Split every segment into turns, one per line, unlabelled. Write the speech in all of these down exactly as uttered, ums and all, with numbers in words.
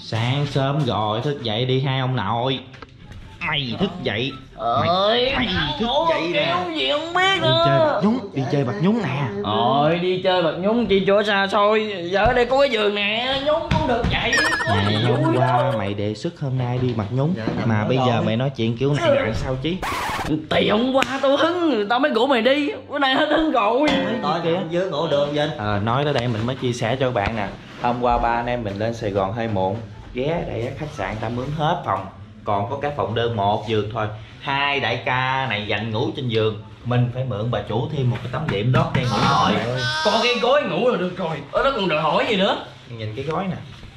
Sáng sớm rồi, thức dậy đi hai ông nội. Mày thức dậy.
Ơi,
mày, mày thức dậy nè.
Gì không biết
Đi chơi
nữa.
bạc nhúng, đi chơi bạc nhúng nè.
Ôi, đi chơi bạc nhúng chi chỗ xa xôi. Giờ ở đây có cái giường nè, nhúng cũng được vậy.
Ngày hôm qua mày đề xuất hôm nay đi bạc nhúng, mà bây giờ mày nói chuyện kiểu này là sao chứ?
Thì hôm qua tao hứng, tao mới rủ mày đi. Bữa nay hết hứng rồi.
Tôi kìa dưới ngủ đường Vinh.
Ờ, nói tới đây mình mới chia sẻ cho các bạn nè. Hôm qua ba anh em mình lên Sài Gòn hơi muộn, ghé đây khách sạn ta mướn hết phòng, còn có cái phòng đơn một giường thôi. Hai đại ca này dành ngủ trên giường, mình phải mượn bà chủ thêm một cái tấm đệm đót đây ngủ rồi.
Có cái gối ngủ là được rồi. Ở đó còn đòi hỏi gì nữa.
Nhìn cái gối nè.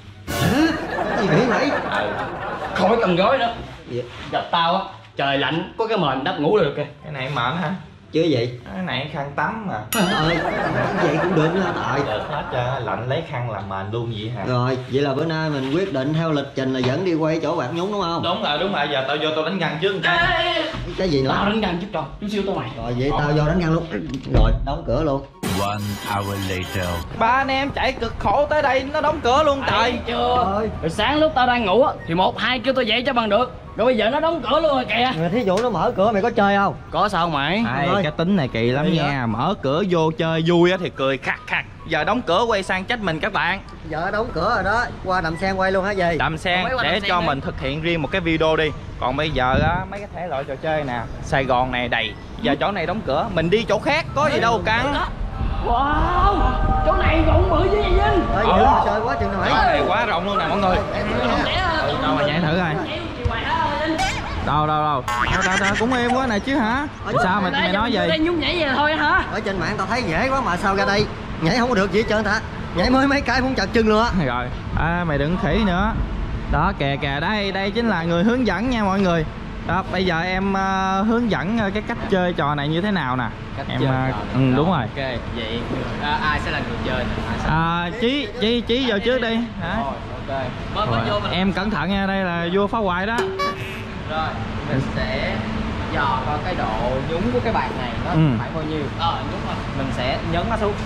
Gì nghĩ vậy?
Ừ. Khỏi cần gối nữa.
Gì?
Gặp tao á, trời lạnh có cái mền đắp ngủ là được kìa.
Cái này mệt hả?
Chứ gì?
Cái này khăn tắm mà.
Trời, vậy cũng được nữa tại.
Được hết trơn, lạnh lấy khăn làm mền luôn vậy hả?
Rồi, vậy là bữa nay mình quyết định theo lịch trình là dẫn đi quay chỗ bạc nhúng đúng không?
Đúng rồi, đúng rồi, giờ tao vô tao đánh răng trước một cái.
Cái gì nữa?
Tao đánh răng chút rồi, chút xíu tao mày.
Rồi vậy tao vô đánh răng luôn. Rồi, đóng cửa luôn.
One hour later.
Ba anh em chạy cực khổ tới đây nó đóng cửa luôn trời.
Thấy chưa?
Rồi.
Rồi sáng lúc tao đang ngủ á thì một hai kêu tao dậy cho bằng được. Rồi bây giờ nó đóng cửa luôn rồi kìa.
Mà thí dụ nó mở cửa mày có chơi không?
Có sao mày?
Ai,
Ơi.
cái tính này kỳ lắm
Kỳ
nha,
hả?
mở cửa vô chơi vui á thì cười khắc khắc. Giờ đóng cửa quay sang trách mình các bạn.
Giờ đóng cửa rồi đó, qua đầm sen quay luôn hả gì?
Đầm sen
Không, mấy qua
để
Đầm Sen
cho
đi.
mình thực hiện riêng một cái video đi. Còn bây giờ á, mấy cái thể loại trò chơi nè, Sài Gòn này đầy. Giờ chỗ này đóng cửa, mình đi chỗ khác, có gì đâu căng.
Wow, chỗ này rộng bự chứ gì Vinh.
Ơi,
Ờ.
dữ mà chơi quá chừng nào
Chỗ
mày.
này quá rộng luôn nè mọi người. Đâu mà nhảy thử coi. Đâu đâu đâu. Đâu đâu đâu cũng êm quá nè chứ hả? Sao mày mày nói gì?
Đây nhúng nhảy vậy thôi hả?
Ở trên mạng tao thấy dễ quá mà sao ra đây nhảy không có được gì hết trơn ta. Nhảy mới mấy cái muốn chặt chân luôn á.
Rồi, à, mày đừng khỉ nữa. Đó kìa kìa, đây đây chính là người hướng dẫn nha mọi người. Đó, bây giờ em uh, hướng dẫn uh, cái cách chơi trò này như thế nào nè.
Cách
Em
chơi
uh,
trò
ừ,
này.
đúng rồi.
Ok, vậy à, ai sẽ là người chơi nè? Ai sẽ...
À, Chí Chí Chí vào trước đi. Hả?
Rồi, ok. Mới mới vô
Rồi,
mình.
em cẩn thận nha, đây là vua phá hoại đó.
Rồi, mình sẽ dò coi cái độ nhúng của cái bàn này nó
Ừ.
phải bao nhiêu. Ờ, đúng rồi. Mình sẽ nhấn nó xuống.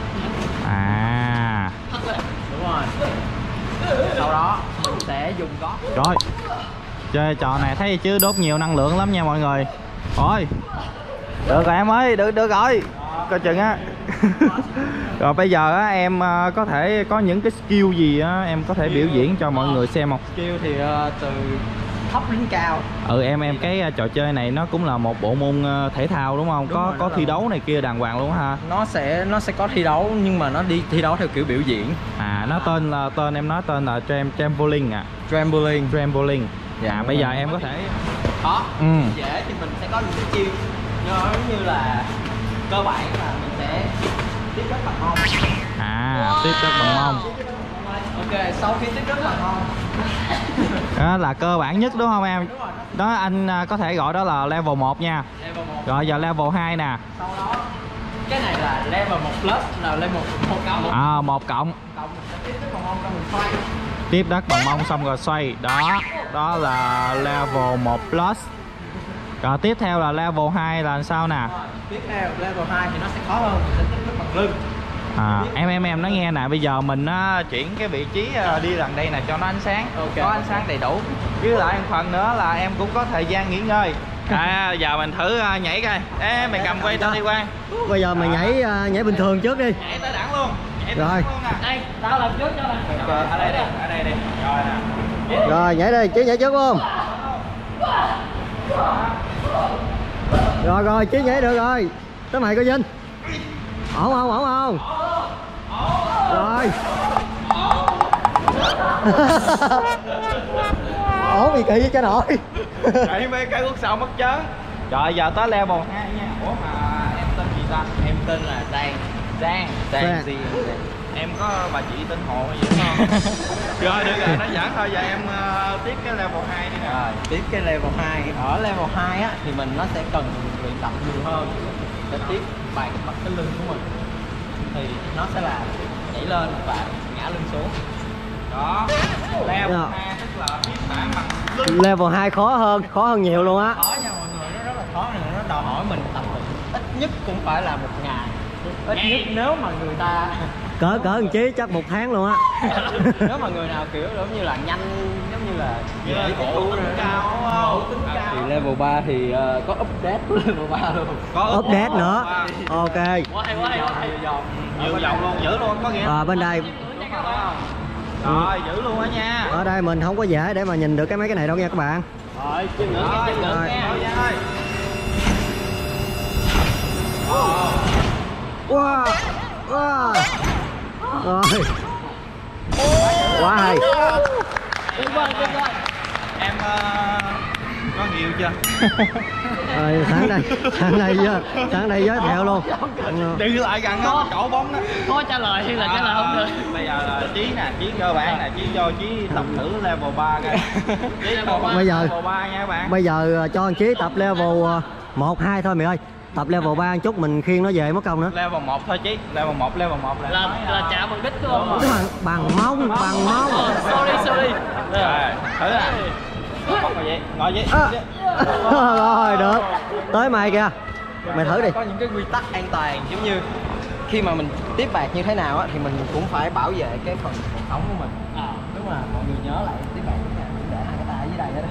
À,
Đúng rồi. Sau đó mình sẽ dùng gót.
rồi. Chơi trò này thấy chứ đốt nhiều năng lượng lắm nha mọi người. Thôi. Được rồi em ơi, được được rồi. Coi chừng á. Rồi bây giờ á em uh, có thể có những cái skill gì á em có thể biểu diễn cho mọi người xem không?
Skill thì uh, từ thấp đến cao.
Ừ em em cái uh, trò chơi này nó cũng là một bộ môn uh, thể thao đúng không?
Đúng
có
rồi,
có
nó
thi
là-
đấu này kia đàng hoàng luôn ha.
Nó sẽ nó sẽ có thi đấu nhưng mà nó đi thi đấu theo kiểu biểu diễn.
À nó tên là tên em nói tên là tram trampoline à.
Trampoline.
Trampoline.
Dạ,
À
đúng
bây giờ
rồi.
em có thể
Đó.
ừ.
Dễ thì mình sẽ có những cái chiêu giống như là cơ bản là mình sẽ tiếp đất bằng mông.
À tiếp đất bằng mông.
Ok, sau khi tiếp đất bằng mông.
Đó là cơ bản nhất đúng không em?
Đúng rồi.
Đó anh uh, có thể gọi đó là level một nha.
Level một.
Rồi giờ level hai nè.
Sau đó cái này là level một plus là level một cộng.
À một cộng.
Cộng mình sẽ tiếp đất bằng mông cho mình xoay.
Tiếp đất bằng mông xong rồi xoay. Đó, đó là level một plus. Rồi tiếp theo là level hai là sao nè?
Rồi, tiếp theo level hai thì nó sẽ khó hơn, mình sẽ tiếp đất bằng lưng.
À, em em em nói nghe nè, bây giờ mình uh, chuyển cái vị trí uh, đi gần đây nè cho nó ánh sáng,
Ok.
có ánh sáng đầy đủ. Với lại một phần nữa là em cũng có thời gian nghỉ ngơi. À, giờ mình thử uh, nhảy coi. Ê, mày cầm quay tao đi qua.
Bây giờ mày nhảy à, nhảy bình thường trước đi.
Nhảy tới đẳng luôn. Nhảy tới
Rồi.
đẳng luôn nè.
Đây, tao làm trước cho nè.
Rồi, ở đây đi, ở đây đi. Rồi nè.
Rồi nhảy đi, chứ nhảy trước không? Rồi rồi, chứ nhảy được rồi. Tới mày coi Vinh. Ổn không, ổn không? Rồi. Ổn bị kỳ với cha nội.
Chạy mấy cái quốc sau mất chớn. Rồi giờ tới level hai nha. Ủa mà em tên gì ta?
Em tên là Giang.
Giang.
Giang.
gì? Em có bà chị tên Hồ hay gì đúng không? Rồi được rồi, nó giỡn thôi. Giờ em uh, tiếp cái level hai đi nè.
Rồi, tiếp cái level hai. Ở level hai á thì mình nó sẽ cần luyện tập nhiều hơn để tiếp bài bắt cái lưng của mình. Thì nó sẽ là nhảy lên và ngã lưng xuống.
Đó. Level
Dạ.
hai tức là tiếp bản bằng lưng.
Level hai khó hơn, khó hơn nhiều luôn á.
Khó nha mọi người, nó rất là khó này, nó đòi hỏi mình tập luyện ít nhất cũng phải là một ngày. Ít nhất nếu mà người ta
cỡ cỡ một chí chắc một tháng luôn á.
Nếu mà người nào kiểu giống như là nhanh, giống như là dễ cổ cao thì level ba thì uh, có update của level ba luôn,
có update nữa. Ok.
Nhiều vòng luôn, giữ luôn có nghĩa.
À, bên đây
rồi giữ luôn á nha.
Ở đây mình không có dễ để mà nhìn được cái mấy cái này đâu nha các bạn.
Rồi chân nữa nha, chân nữa nha.
Wow. Wow. Rồi. Quá hay.
Em uh, có nhiều chưa?
Rồi sáng đây, sáng đây với, sáng đây giới thiệu luôn.
Đi lại gần đó, cổ bóng đó.
Có trả lời hay là trả lời không được?
Bây giờ là Chí nè, Chí cơ bản nè, Chí cho Chí tập thử level ba coi. Chí level ba,
bây giờ,
level ba nha các bạn.
Bây giờ cho anh Chí tập level một, hai thôi mày ơi. Tập level ba một chút mình khiêng nó về mất công nữa.
Level một thôi Chí, level một, level một là
là, là chạm bằng đích đúng không?
Bằng, bằng mông, bằng mông.
Sorry, sorry.
Rồi, thử nè. Không ngồi vậy, ngồi vậy.
À. Rồi được. Tới mày kìa. Mày thử đi.
Có những cái quy tắc an toàn giống như khi mà mình tiếp bạc như thế nào á thì mình cũng phải bảo vệ cái phần cuộc sống của mình. À, đúng rồi, mọi người nhớ lại tiếp bạc như thế nào cũng để hai cái tay dưới đây đó.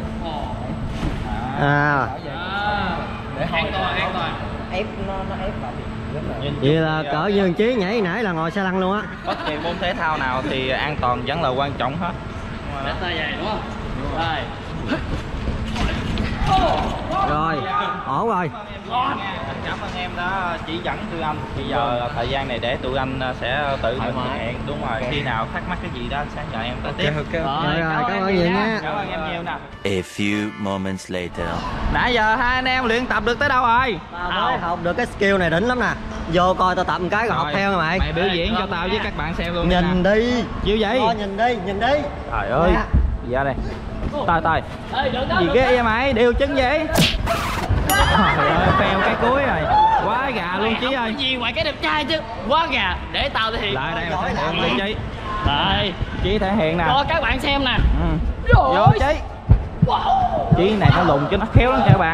À.
Để an toàn, an toàn. Ép nó nó ép vào thì rất là.
Vậy là cỡ như thằng Chí nãy nãy là ngồi xe lăn luôn á.
Bất kỳ môn thể thao nào thì an toàn vẫn là quan trọng hết.
Để tay dày đúng không? Rồi.
Rồi, ổn rồi.
Cảm ơn em đã chỉ dẫn tụi anh. Bây giờ thời gian này để tụi anh sẽ tự mình thực hiện. Đúng rồi, khi nào thắc mắc cái gì đó sẽ nhờ em tới tiếp.
Rồi, rồi, cảm ơn nhiều nha.
Cảm ơn em nhiều nè.
A few moments later.
Nãy giờ hai anh em luyện tập được tới đâu rồi?
Tao mới học được cái skill này đỉnh lắm nè. Vô coi tao tập một cái rồi học theo mày.
Mày biểu diễn cho tao với các bạn xem luôn.
Nhìn đi.
Chiêu vậy?
Thôi nhìn đi, nhìn đi.
Trời ơi. Ra đây. Tài tài. Gì ghê vậy mày? Điều chân vậy? Trời ơi, phèo cái cuối rồi. Quá gà luôn Chí ơi.
Gì ngoài cái đẹp trai chứ. Quá gà. Để tao thể hiện.
Lại đây mà thể hiện đi Chí.
Đây.
Chí thể hiện nè.
Cho các bạn xem nè.
Ừ. Vô Chí. Chí này nó lùn chứ nó khéo lắm các bạn.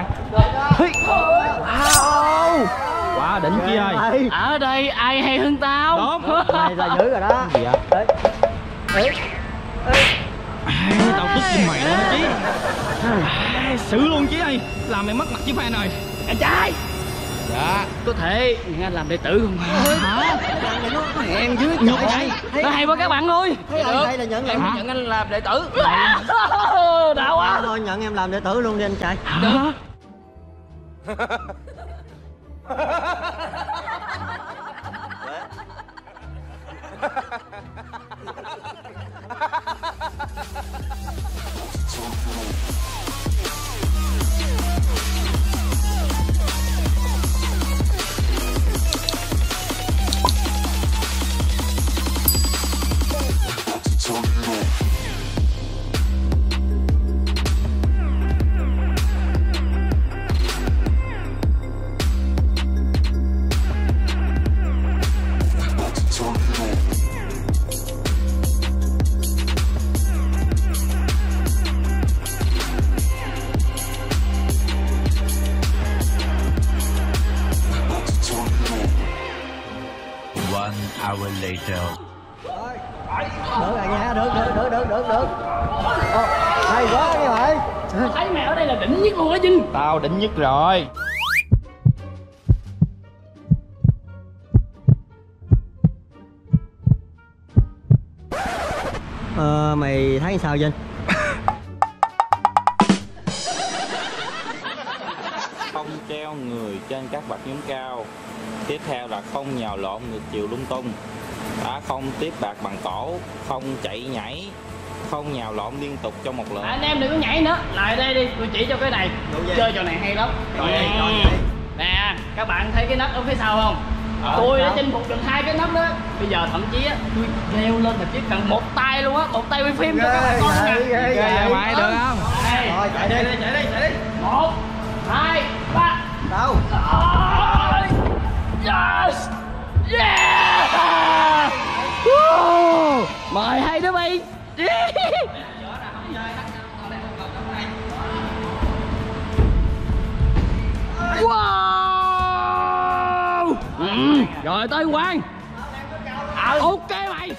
Wow. Quá đỉnh Chí ơi.
Ở đây ai hay hơn tao?
Đúng.
Này là dữ rồi đó.
Gì vậy?
Ê. Ê.
Tao tức với mày luôn Chí. Xử luôn Chí ơi. Làm mày mất mặt với fan rồi.
Anh trai.
Dạ.
Có thể anh làm đệ tử không hả?
Nó hèn dưới
Nhục vậy. Nó hay quá các bạn ơi.
Thấy được. Đây là nhận
Em
em.
nhận anh làm đệ tử. Đã quá.
Thôi nhận em làm đệ tử luôn đi anh trai.
Hả?
One hour later.
Được rồi nha, được, được, được, được, được, được. Ồ, hay quá các bạn.
Thấy mày ở đây là đỉnh nhất luôn á Vinh.
Tao đỉnh nhất rồi.
Ờ, mày thấy sao Vinh?
Không treo người trên các bậc nhúng cao. Tiếp theo là không nhào lộn ngược chiều lung tung. Đã không tiếp bạc bằng cổ, không chạy nhảy, không nhào lộn liên tục trong một lượt.
Anh em đừng có nhảy nữa. Lại đây đi, tôi chỉ cho cái này. Chơi trò này hay lắm.
Rồi đây,
Ừ.
rồi đây.
Nè, các bạn thấy cái nấc ở phía sau không?
Ờ,
Tôi đã
sao?
chinh phục được hai cái nấc đó. Bây giờ thậm chí á, tôi leo lên mà chỉ cần một tay luôn á, một tay quay phim cho các bạn coi nè.
ghê,
Ghê vậy mày, được không?
Đây.
Rồi, chạy đi.
chạy đi, chạy đi.
Một, hai, ba.
Đâu?
Yes! Yeah! Woo! Mời hai đứa bay. Wow! Ừ, rồi tới Quang. Ừ, Ok mày.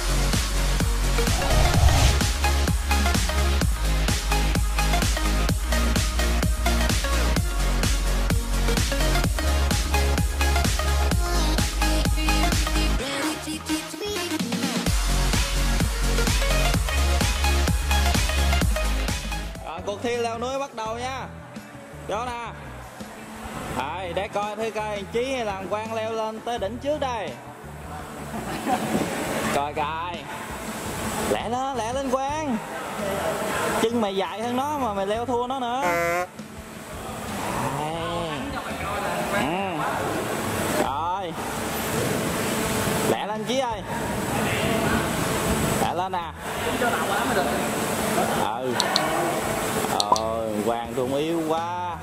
Rồi, cuộc thi leo núi bắt đầu nha. Vô nè. Rồi, để coi thử coi Chí hay là thằng Quang leo lên tới đỉnh trước đây. Coi coi. Lẹ nó, lẹ lên Quang. Chân mày dài hơn nó mà mày leo thua nó nữa. Ừ. Rồi. Lẹ lên Chí ơi. Lẹ lên nè. Ừ. Ờ, Quang Trung yếu quá.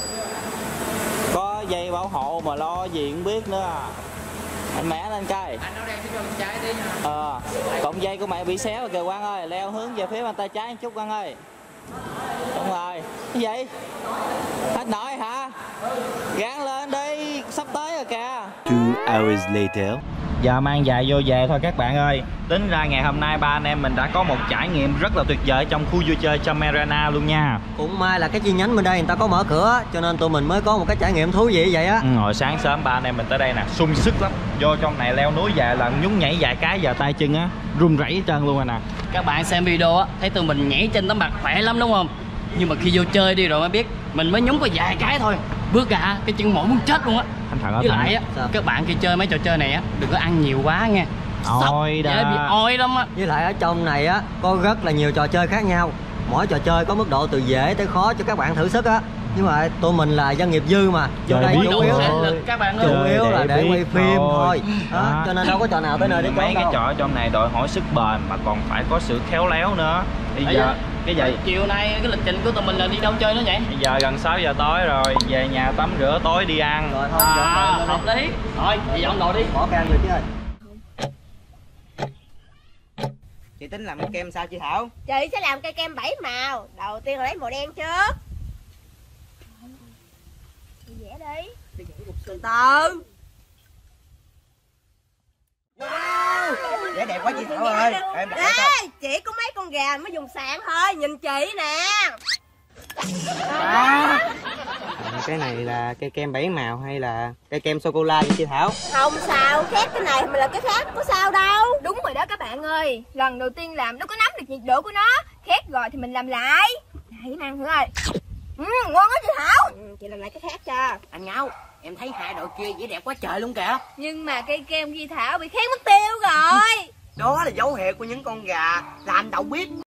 Có dây bảo hộ mà lo gì cũng biết nữa à. Anh mẹ lên coi. Anh nói đang phía bên trái đi. Ờ, cọng dây của mày bị xéo rồi kìa Quang ơi, leo hướng về phía bên tay trái một chút Quang ơi. Đúng rồi. Cái gì? Hết nổi hả? Gán lên đi, sắp tới rồi kìa.
Two hours later.
Giờ mang giày vô về thôi các bạn ơi. Tính ra ngày hôm nay ba anh em mình đã có một trải nghiệm rất là tuyệt vời trong khu vui chơi Chamerana luôn nha.
Cũng may là cái chi nhánh bên đây người ta có mở cửa, cho nên tụi mình mới có một cái trải nghiệm thú vị vậy á.
Ừ, hồi sáng sớm ba anh em mình tới đây nè, sung sức lắm. Vô trong này leo núi vài lần, nhún nhảy vài cái giờ tay chân á run rẩy hết trơn luôn rồi nè.
Các bạn xem video á, thấy tụi mình nhảy trên tấm bạc khỏe lắm đúng không? Nhưng mà khi vô chơi đi rồi mới biết, mình mới nhúng có vài cái thôi, bước ra cái chân mỏi muốn chết luôn á.
Thành thật
Với lại á, các bạn khi chơi mấy trò chơi này á, đừng có ăn nhiều quá nha.
Ôi
dễ bị oi lắm á.
Với lại ở trong này á có rất là nhiều trò chơi khác nhau. Mỗi trò chơi có mức độ từ dễ tới khó cho các bạn thử sức á. Nhưng mà tụi mình là dân nghiệp dư mà, vô đây chủ yếu
lực các bạn ơi.
chủ yếu là để quay phim thôi. Đó, cho nên đâu có trò nào tới nơi đến
mấy cái
đâu.
trò ở trong này đòi hỏi sức bền mà còn phải có sự khéo léo nữa. Bây giờ cái gì?
Chiều nay cái lịch trình của tụi mình là đi đâu chơi nữa vậy?
Bây giờ gần sáu giờ tối rồi, về nhà tắm rửa tối đi ăn.
Rồi thôi,
À,
dọn
hợp lý. Thôi, đi dọn đồ đi.
bỏ can rồi chứ ơi.
Chị tính làm cái kem sao chị Thảo?
Chị sẽ làm cây kem bảy màu. Đầu tiên là lấy màu đen trước. Chị vẽ đi. Từ từ.
Wow, vẽ đẹp quá chị Thảo ơi. Em đặt
Ê, chỉ có mấy con gà mới dùng sạn thôi. Nhìn chị nè.
à. Cái này là cây kem bảy màu hay là cây kem sô-cô-la vậy chị Thảo?
Không sao, khác cái này mà là cái khác, có sao đâu.
Đúng rồi đó các bạn ơi. Lần đầu tiên làm đâu có nắm được nhiệt độ của nó. Khét rồi thì mình làm lại. Hãy ăn thử ơi. Ừ, ngon quá chị Thảo.
Ừ, chị làm lại cái khác cho.
Anh Ngâu, em thấy hai đội kia vẽ đẹp quá trời luôn kìa.
Nhưng mà cây kem Di Thảo bị khét mất tiêu rồi.
Đó là dấu hiệu của những con gà làm đậu bếp.